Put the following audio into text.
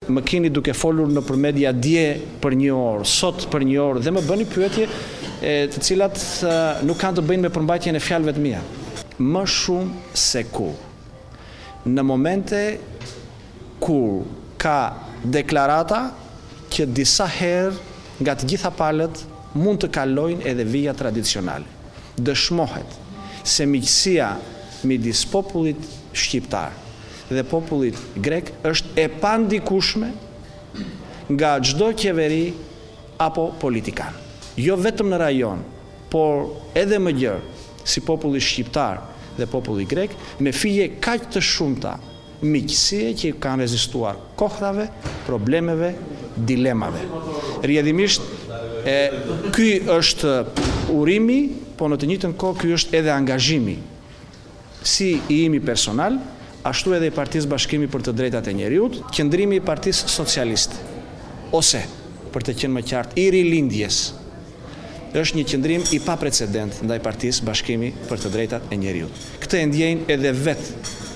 Më keni duke folur nëpër media dje për 1 orë, sot për 1 orë dhe më bëni pyetje të cilat nuk kanë të bëjnë me përmbajtjen e fjalëve të mia. Më shumë se kur. Në momente kur ka deklarata që disa herë nga të gjitha palët mund të kalojnë edhe vija tradicionale. Dëshmohet se miqësia midis popullit shqiptar dhe popullit grek është e pandikueshme nga çdo qeveri apo politikan. Jo vetëm në rajon, por edhe më gjerë si populli shqiptar dhe populli grek, me fije kaq të shumta miqësie që kanë rezistuar kohrave, problemeve, dilemave. Rrjedhimisht, ky është urimi, po në të njëjtën kohë ky është edhe angazhimi si i imi personal, ashtu edhe i Partisë Bashkimi për të Drejtat e Njeriut, qëndrimi i Partisë Socialiste, ose, për të qenë më qartë, i rilindjes, është një qëndrim i paprecedent ndaj Partisë Bashkimi për të Drejtat e Njeriut. Këtë e ndjejnë edhe vetë